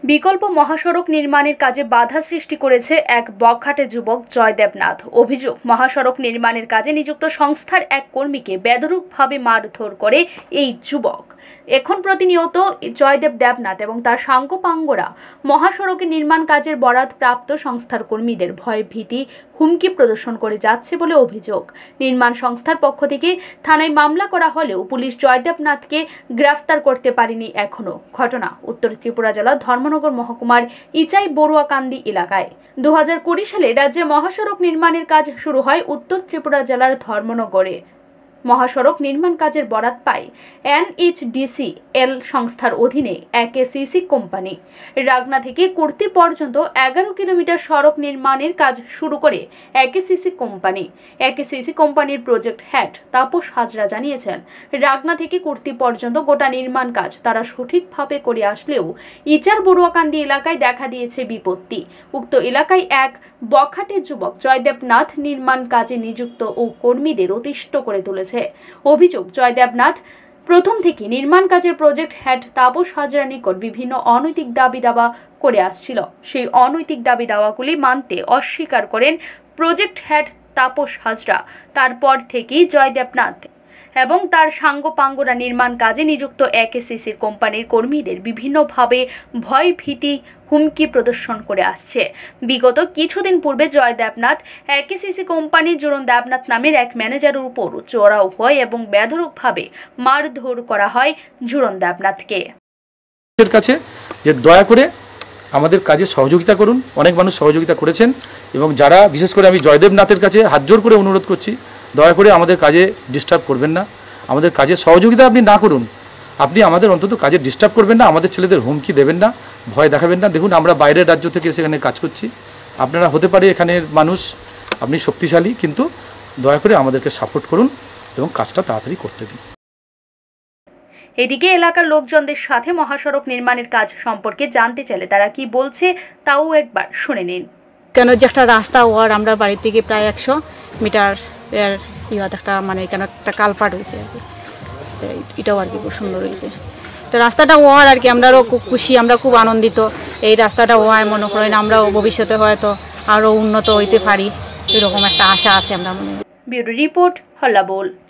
বিকল্প মহাসড়ক নির্মাণের কাজে বাধা সৃষ্টি করেছে এক বখাটে যুবক জয়দেব নাথ। অভিযোগ, মহাসড়ক নির্মাণের কাজে নিযুক্ত সংস্থার এক কর্মীকে বেধড়কভাবে মারধর করে এই যুবক। এখন প্রতিনিয়ত জয়দেব দেবনাথ এবং তার সাঙ্গপাঙ্গরা মহাসড়কের নির্মাণ কাজের বরাত প্রাপ্ত সংস্থার কর্মীদের ভয় ভীতি হুমকি প্রদর্শন করে যাচ্ছে বলে অভিযোগ। নির্মাণ সংস্থার পক্ষ থেকে থানায় মামলা করা হলেও পুলিশ জয়দেব নাথকে গ্রেফতার করতে পারেনি এখনো। ঘটনা উত্তর ত্রিপুরা জেলার মনগর মহকুমার ইচাই বড়ুয়াকান্দি এলাকায়। 2020 সালে রাজ্যে মহাসড়ক নির্মাণের কাজ শুরু হয় উত্তর ত্রিপুরা জেলার ধর্মনগরে। মহাসড়ক নির্মাণ কাজের বরাত পায় NHDCL সংস্থার অধীনে একেসিসি কোম্পানি। রাগনা থেকে কুর্তি পর্যন্ত 11 কিলোমিটার সড়ক নির্মাণের কাজ শুরু করে একেসিসি কোম্পানি। একেসিসি কোম্পানির প্রজেক্ট হেড তাপস হাজরা জানিয়েছেন, রাগনা থেকে কুর্তি পর্যন্ত গোটা নির্মাণ কাজ তারা সঠিকভাবে করে আসলেও ইচার বড়ুয়াকান্দি এলাকায় দেখা দিয়েছে বিপত্তি। উক্ত এলাকায় এক বখাটে যুবক জয়দেব নাথ নির্মাণ কাজে নিযুক্ত ও কর্মীদের অতিষ্ঠ করে তুলেছে। অভিযোগ, জয়দেব নাথ প্রথম থেকে নির্মাণ কাজের প্রজেক্ট হেড তাপস হাজরার নিকট বিভিন্ন অনৈতিক দাবি দাওয়া করে আসছিল। সেই অনৈতিক দাবি দাওয়াগুলি মানতে অস্বীকার করেন প্রজেক্ট হেড তাপস হাজরা। তারপর থেকেই জয়দেব নাথ এবং তার সাঙ্গপাঙ্গরা নির্মাণ কাজে নিযুক্ত একেসিসি কোম্পানির কর্মীদের বিভিন্নভাবে ভয় ভীতি হুমকি প্রদর্শন করে আসছে। বিগত কিছুদিন পূর্বে জয়দেবনাথ একেসিসি কোম্পানির জুরন দেবনাথ নামের এক ম্যানেজারের উপর চড়াও হয় এবং বেধড়কভাবে মারধর করা হয় জুরন দেবনাথকে। কাছে যে দয়া করে আমাদের কাজে সহযোগিতা করুন। অনেক মানুষ সহযোগিতা করেছেন এবং যারা, বিশেষ করে আমি জয়দেব নাথের কাছে হাত জোর করে অনুরোধ করছি, দয়া করে আমাদের কাজে ডিস্টার্ব করবেন না। আমাদের কাজে সহযোগিতা আপনি না করুন, আপনি আমাদের অন্তত কাজে ডিস্টার্ব করবেন না, আমাদের ছেলেদের হুমকি দেবেন না, ভয় দেখাবেন না। দেখুন, আমরা বাইরের রাজ্য থেকে সেখানে কাজ করছি, আপনারা হতে পারে এখানের মানুষ, আপনি শক্তিশালী, কিন্তু দয়া করে আমাদেরকে সাপোর্ট করুন এবং কাজটা তাড়াতাড়ি করতে দিন। এদিকে এলাকার লোকজনদের সাথে মহাসড়ক নির্মাণের কাজ সম্পর্কে জানতে চাইলে তারা কি বলছে তাও একবার শুনে নিন। কেন যে একটা রাস্তা ওয়ার আমরা বাড়ি থেকে প্রায় 100 মিটার এর একটা মানে কেন একটা কালপাট হয়েছে আর কি, এটাও আর কি খুব সুন্দর হয়েছে। তো রাস্তাটা ওয়ার আর কি, আমরাও খুব খুশি, আমরা খুব আনন্দিত। এই রাস্তাটা ওয়ায় মনে করেন আমরাও ভবিষ্যতে হয়তো আরও উন্নত হইতে পারি, এরকম একটা আশা আছে আমরা মনে। Bureau report, হল্লাবোল।